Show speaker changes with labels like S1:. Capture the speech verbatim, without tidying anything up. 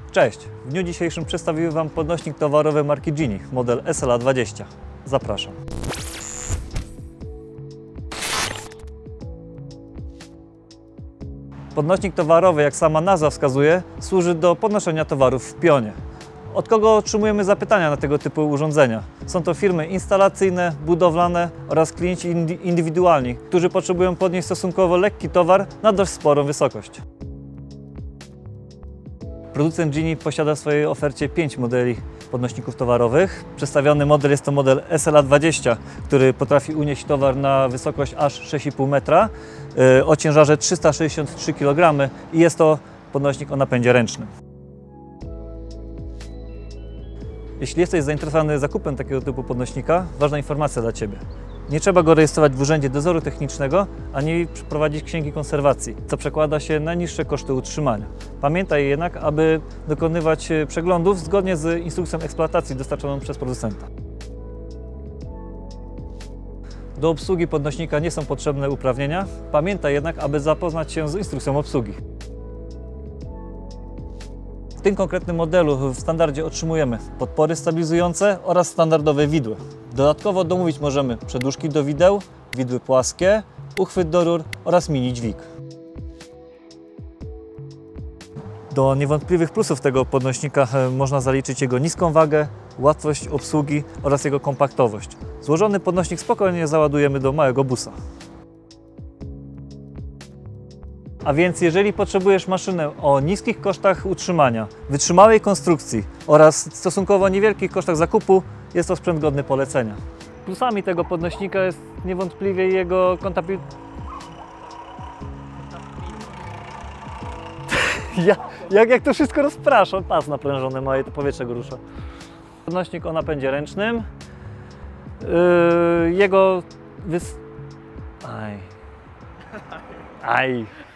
S1: Cześć! W dniu dzisiejszym przedstawiłem Wam podnośnik towarowy marki Genie, model S L A dwadzieścia. Zapraszam. Podnośnik towarowy, jak sama nazwa wskazuje, służy do podnoszenia towarów w pionie. Od kogo otrzymujemy zapytania na tego typu urządzenia? Są to firmy instalacyjne, budowlane oraz klienci indywidualni, którzy potrzebują podnieść stosunkowo lekki towar na dość sporą wysokość. Producent Genie posiada w swojej ofercie pięć modeli podnośników towarowych. Przedstawiony model jest to model S L A dwadzieścia, który potrafi unieść towar na wysokość aż sześć i pół metra o ciężarze trzysta sześćdziesiąt trzy kilogramy i jest to podnośnik o napędzie ręcznym. Jeśli jesteś zainteresowany zakupem takiego typu podnośnika, ważna informacja dla Ciebie. Nie trzeba go rejestrować w Urzędzie Dozoru Technicznego, ani prowadzić księgi konserwacji, co przekłada się na niższe koszty utrzymania. Pamiętaj jednak, aby dokonywać przeglądów zgodnie z instrukcją eksploatacji dostarczoną przez producenta. Do obsługi podnośnika nie są potrzebne uprawnienia. Pamiętaj jednak, aby zapoznać się z instrukcją obsługi. W tym konkretnym modelu w standardzie otrzymujemy podpory stabilizujące oraz standardowe widły. Dodatkowo domówić możemy przedłużki do wideł, widły płaskie, uchwyt do rur oraz mini dźwig. Do niewątpliwych plusów tego podnośnika można zaliczyć jego niską wagę, łatwość obsługi oraz jego kompaktowość. Złożony podnośnik spokojnie załadujemy do małego busa. A więc jeżeli potrzebujesz maszynę o niskich kosztach utrzymania, wytrzymałej konstrukcji oraz stosunkowo niewielkich kosztach zakupu, jest to sprzęt godny polecenia. Plusami tego podnośnika jest niewątpliwie jego kompatybilność. Ja, jak, jak to wszystko rozpraszam, pas naprężony ma i to powietrze go rusza. Podnośnik o napędzie ręcznym. Yy, jego wys... Aj. Aj.